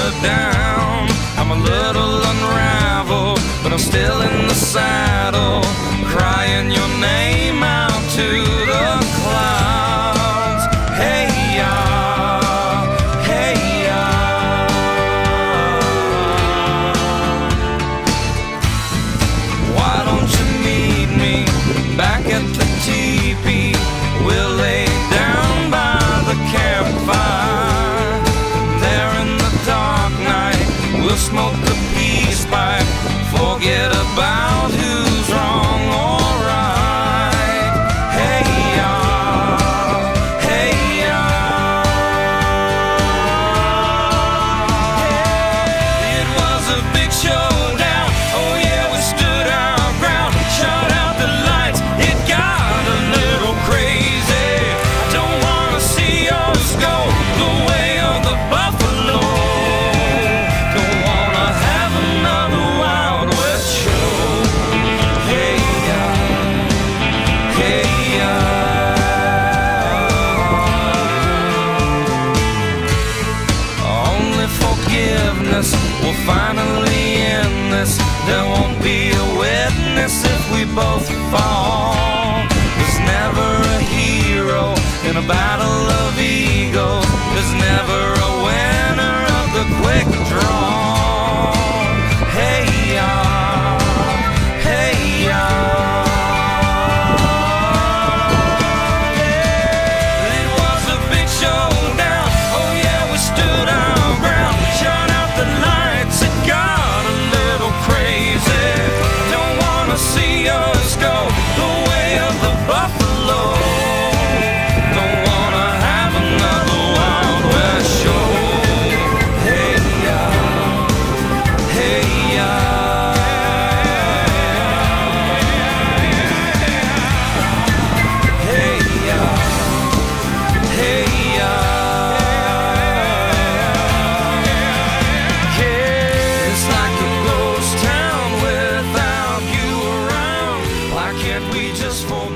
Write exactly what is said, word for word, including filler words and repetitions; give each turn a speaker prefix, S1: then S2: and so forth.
S1: her down. I'm a little unraveled, but I'm still in the saddle, crying your name out to the clouds. Hey ya, hey ya. Why don't you meet me back at the teepee? We'll lay down by the campfire. There in the dark night, we'll smoke a peace pipe, forget about who's wrong or right. Hey ya, hey ya. It was a big showdown, oh yeah, we stood our ground, shot out the lights, it got a little crazy. I don't wanna see us go the way of the buffalo. Don't wanna have another Wild West show. Hey ya, hey ya. Only forgiveness will finally end this. There won't be a witness if we both fall. There's never a hero in a battle of egos. There's never a winner of the quick draw. Hey ya, hey ya. It was a big showdown, oh yeah, we stood our ground, shut out the lights, it got a little crazy. Don't wanna see us go the way of the buffalo. Don't wanna have another Wild West show. Hey ya, hey ya. Hey ya, hey ya. It's like a ghost town without you around. Why can't we just forget?